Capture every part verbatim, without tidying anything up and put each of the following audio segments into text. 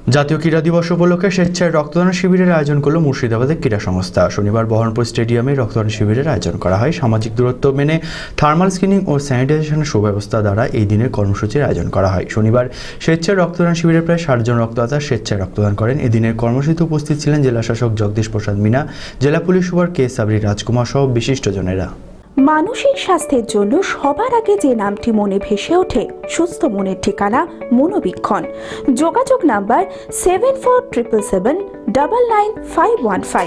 জাতীয় ক্রীড়া দিবস উপলক্ষে স্বেচ্ছায় রক্তদান শিবিরের আয়োজন করল মুর্শিদাবাদের ক্রীড়া সংস্থা। শনিবার বহরমপ স্টেডিয়ামে রক্তদান শিবিরের আয়োজন করা হয়। সামাজিক দূরত্ব মেনে থার্মাল স্ক্রিনিং ও স্যানিটাইজেশনের সুব্যবস্থা দ্বারা এই দিনের কর্মসূচির আয়োজন করা হয়। শনিবার স্বেচ্ছায় রক্তদান শিবিরে প্রায় ষাট জন রক্তদাতা স্বেচ্ছায় রক্তদান করেন। এদিনের কর্মসূচিতে উপস্থিত ছিলেন জেলা শাসক জগদীশ প্রসাদ মিনা, জেলা police super K Sabari Rajkumar সহ বিশিষ্টজনেরা। মানসিক স্বাস্থ্যের জন্য সবার আগে যে নামটি মনে ভেসে ওঠে, সুস্থ মনের ঠিকানা মনোবীক্ষণ। যোগাযোগ number seven four triple seven double nine five one five.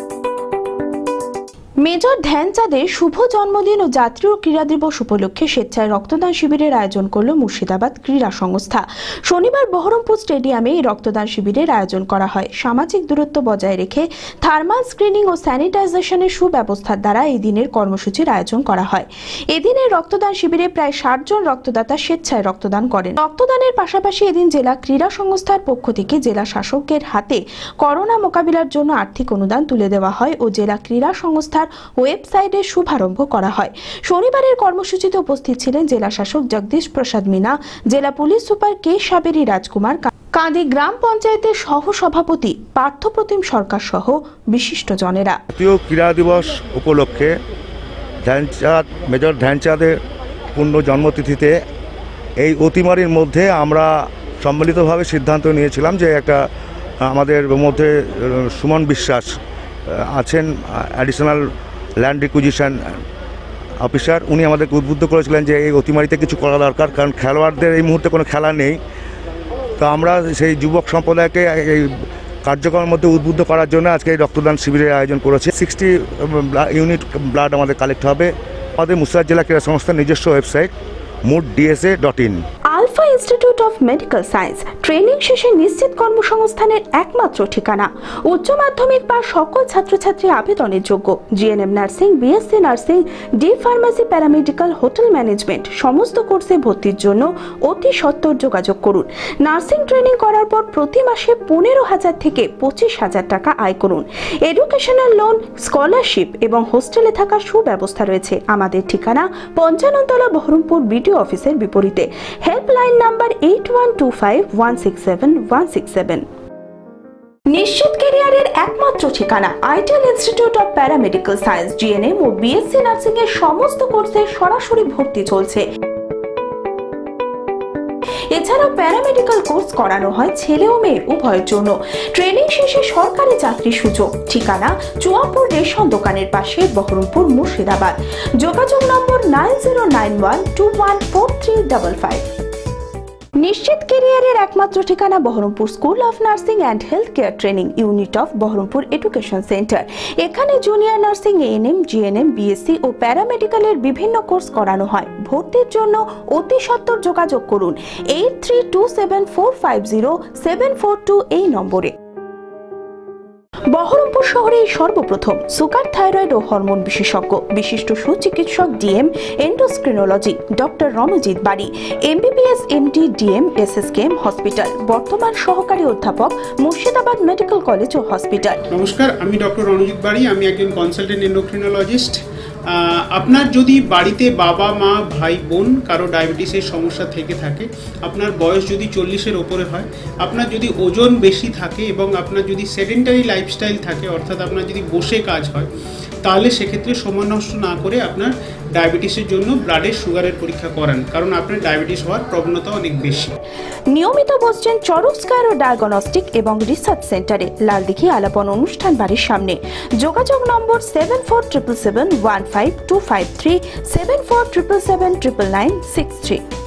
Major ধ্যানচাঁদের শুভ জন্মদিন ও জাতীয় ক্রীড়া দিবস উপলক্ষে স্বেচ্ছায় রক্তদান শিবিরের আয়োজন করল মুর্শিদাবাদ ক্রীড়া সংস্থা। শনিবার বহরমপুর স্টেডিয়ামে এই রক্তদান শিবিরের আয়োজন করা হয়। সামাজিক দূরত্ব বজায় রেখে থার্মাল স্ক্রিনিং ও স্যানিটাইজেশনের সুব্যবস্থার দ্বারা এই দিনের কর্মসূচির আয়োজন করা হয়। এদিনের রক্তদান শিবিরে প্রায় ষাট জন রক্তদাতা স্বেচ্ছায় রক্তদান করেন। রক্তদানের পাশাপাশি এদিন জেলা ক্রীড়া সংস্থার পক্ষ থেকে জেলা শাসকের হাতে করোনা মোকাবিলার জন্য আর্থিক অনুদান তুলে দেওয়া হয় ও জেলা ক্রীড়া সংস্থার ওয়েবসাইটের শুভারম্ভ করা হয়। শনিবারের কর্মসূচিতে উপস্থিত ছিলেন জেলা শাসক জগদীশ প্রসাদ মিনা, জেলা police super K Sabari Rajkumar, Kandi গ্রাম পঞ্চায়েতের সহ সভাপতি পার্থপ্রতিম সরকার সহ বিশিষ্টজনেরা। জাতীয় ক্রীড়া দিবস উপলক্ষে ধ্যানচাঁদ মেজর ধ্যানচাঁদের পূর্ণ জন্মতিথিতে এই অতিমারির মধ্যে আমরা সম্মিলিতভাবে সিদ্ধান্ত নিয়েছিলাম যে একটা আমাদের মধ্যে সুমন বিশ্বাস আছেন, অ্যাডিশনাল ল্যান্ড রিকুইজিশন অফিসার, উনি আমাদেরকে উদ্বুদ্ধ করেছিলেন যে এই অতিমারিতে কিছু করা দরকার, কারণ খেলোয়াড়দের এই মুহূর্তে কোনো খেলা নেই। তো আমরা সেই যুবক সম্প্রদায়কে এই কার্যক্রমের মধ্যে উদ্বুদ্ধ করার জন্য আজকে এই রক্তদান শিবিরের আয়োজন করেছি। সিক্সটি ইউনিট ব্লাড আমাদের কালেক্ট হবে। আমাদের মুর্শিদাবাদ জেলা ক্রীড়া সংস্থার নিজস্ব website mud DSA dot in. Alpha institute of medical science training শেষে নিশ্চিত কর্মসংস্থানের একমাত্র ঠিকানা। উচ্চ মাধ্যমিক বা সকল ছাত্রছাত্রী আবেদনের যোগ্য। GNM nursing, BSc nursing, D pharmacy, paramedical, hotel management সমস্ত কোর্সে ভর্তির জন্য অতি সত্বর যোগাযোগ করুন। নার্সিং ট্রেনিং করার পর প্রতি মাসে পনেরো হাজার থেকে পঁচিশ হাজার টাকা আয় করুন। এডুকেশনাল লোন, স্কলারশিপ এবং হোস্টেলে থাকার সুব্যবস্থা রয়েছে। আমাদের ঠিকানা পঞ্চাননতলা বহরমপুর বিডিও অফিসের বিপরীতে। Helpline number eight one two five one six seven one six seven. নিশ্চিত ক্যারিয়ারের একমাত্র ঠিকানা ideal institute of paramedical science. GNM ও বিএসসি নার্সিং এর সমস্ত কোর্সে সরাসরি ভর্তি চলছে। এছাড়াও প্যারামেডিক্যাল কোর্স করানো হয় ছেলে ও মেয়ে উভয়ের জন্য। ট্রেনিং শেষে সরকারি চাকরির সুযোগ। ঠিকানা চুয়াপুর রেশন দোকানের পাশে, বহরমপুর, মুর্শিদাবাদ। যোগাযোগ number nine zero nine one two one four three double five. নিশ্চিত ক্যারিয়ারের একমাত্র ঠিকানা Berhampore school of nursing and health care training unit of Berhampore education centre. এখানে junior nursing, ANM, GNM, BSc ও প্যারামেডিক্যালের বিভিন্ন কোর্স করানো হয়। ভর্তির জন্য অতি সত্বর যোগাযোগ করুন eight three two seven four five zero seven four two এই নম্বরে। বহরমপুর শহরে সর্বপ্রথম সুগার, থাইরয়েড ও হরমোন বিশেষজ্ঞ বিশিষ্ট সুচিকিৎসক DM endocrinology doctor Ranjit Bari, MBBS, MD, DM, SSKM hospital, বর্তমান সহকারী অধ্যাপক, মুর্শিদাবাদ মেডিকেল কলেজ ও হসপিটাল। নমস্কার, আমি ডক্টর রণজিৎ বাড়ি। আমি একজন কনসালটেন্ট এন্ডোক্রিনোলজিস্ট। আপনার যদি বাড়িতে বাবা, মা, ভাই, বোন কারো ডায়াবেটিসের সমস্যা থেকে থাকে, আপনার বয়স যদি চল্লিশের ওপরে হয়, আপনার যদি ওজন বেশি থাকে এবং আপনার যদি সেডেন্টারি লাইফস্টাইল থাকে, অর্থাৎ আপনার যদি বসে কাজ হয়, তাহলে সেক্ষেত্রে সময় নষ্ট না করে আপনার ডায়াবেটিসের জন্য ব্লাডের সুগারের পরীক্ষা করান, কারণ আপনার ডায়াবেটিস হওয়ার প্রবণতা অনেক বেশি। নিয়মিত বসছেন চরক স্কয়ার ও ডায়াগনস্টিক এবং রিসার্চ সেন্টারে, লালদিঘি আলাপন অনুষ্ঠান বাড়ির সামনে। যোগাযোগ number seven four triple seven one five two five three, seven four triple seven triple nine six three.